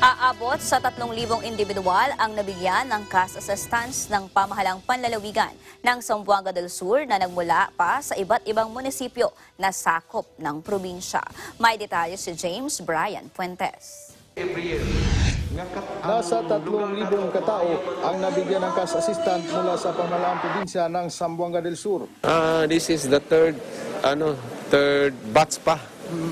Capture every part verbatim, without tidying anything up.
Aabot sa tatlong libong indibidwal ang nabigyan ng cash assistance ng pamahalang panlalawigan ng Zamboanga del Sur na nagmula pa sa iba't ibang munisipyo na sakop ng probinsya. May detalye si James Brian Fuentes. Nasa tatlong libong katao ang nabigyan ng cash assistance mula sa pamahalaang probinsya ng Zamboanga del Sur. Uh, this is the third, ano, third batch pa.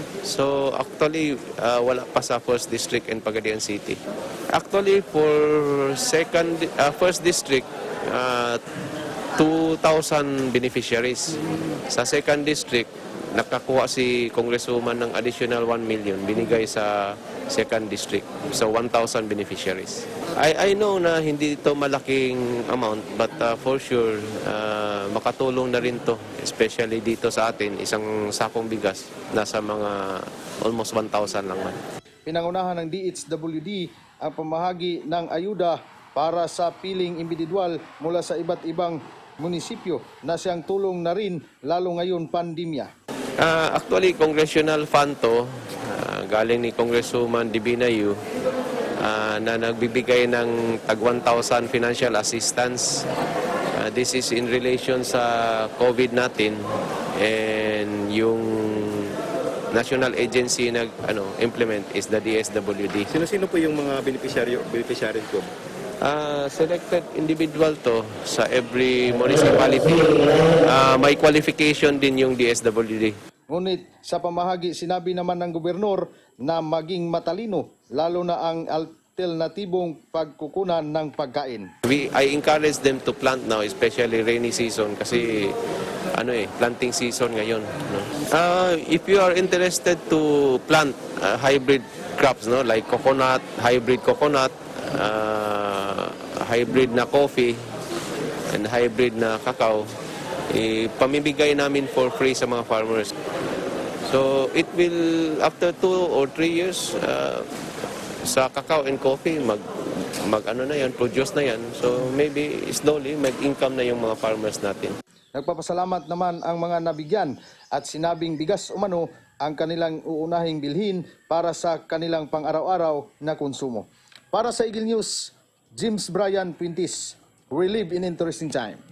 So actually, uh, wala pa sa first district in Pagadian City. Actually, for second, uh, first district, uh, two thousand beneficiaries. Sa second district, nakakuha si Congresswoman ng additional one million binigay sa second district. So one thousand beneficiaries. I, I know na hindi ito malaking amount, but uh, for sure, uh, makatulong na rin to, especially dito sa atin, isang sakong bigas, nasa mga almost one thousand lang man. Pinangunahan ng D H W D ang pamahagi ng ayuda para sa piling indibidwal mula sa iba't ibang munisipyo na siyang tulong na rin lalo ngayon pandemya. Uh, actually, congressional fund to, uh, galing ni Congresswoman Dibinayu, uh, na nagbibigay ng tag one thousand financial assistance. Uh, this is in relation sa COVID natin, and yung national agency na ano, implement is the D S W D. Sino-sino po yung mga beneficiaryo, beneficiary ko? Uh, selected individual to sa every municipality. Uh, may qualification din yung D S W D. Ngunit sa pamahagi, sinabi naman ng gobernador na maging matalino, lalo na ang alternatibong pagkukunan ng pagkain. We, I encourage them to plant now, especially rainy season, kasi ano eh, planting season ngayon. No? Uh, if you are interested to plant uh, hybrid crops, no, like coconut, hybrid coconut, uh, hybrid na coffee, and hybrid na cacao, eh, pamimigay namin for free sa mga farmers. So it will, after two or three years, uh, sa cacao and coffee, mag, mag ano na yan, produce na yan. So maybe slowly, mag-income na yung mga farmers natin. Nagpapasalamat naman ang mga nabigyan at sinabing bigas umano ang kanilang uunahing bilhin para sa kanilang pang-araw-araw na konsumo. Para sa Eagle News, James Brian Fuentes, we live in interesting time.